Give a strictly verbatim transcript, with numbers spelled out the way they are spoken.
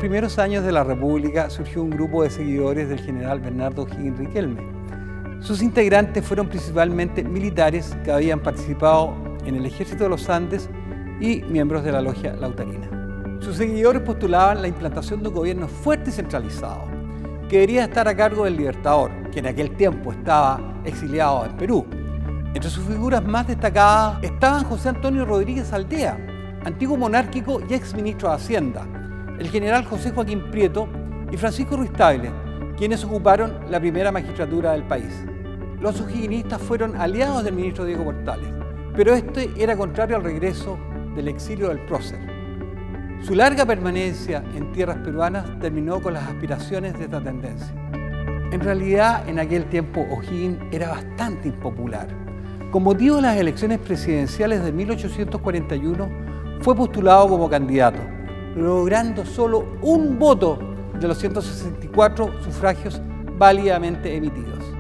primeros años de la República surgió un grupo de seguidores del general Bernardo O'Higgins Riquelme. Sus integrantes fueron principalmente militares que habían participado en el Ejército de los Andes y miembros de la Logia Lautarina. Sus seguidores postulaban la implantación de un gobierno fuerte y centralizado, que debería estar a cargo del Libertador, que en aquel tiempo estaba exiliado en Perú. Entre sus figuras más destacadas estaban José Antonio Rodríguez Aldea, antiguo monárquico y exministro de Hacienda, el general José Joaquín Prieto y Francisco Ruiz Tagle, quienes ocuparon la primera magistratura del país. Los o'higginistas fueron aliados del ministro Diego Portales, pero este era contrario al regreso del exilio del prócer. Su larga permanencia en tierras peruanas terminó con las aspiraciones de esta tendencia. En realidad, en aquel tiempo O'Higgins era bastante impopular. Con motivo de las elecciones presidenciales de mil ochocientos cuarenta y uno, fue postulado como candidato, logrando solo un voto de los ciento sesenta y cuatro sufragios válidamente emitidos.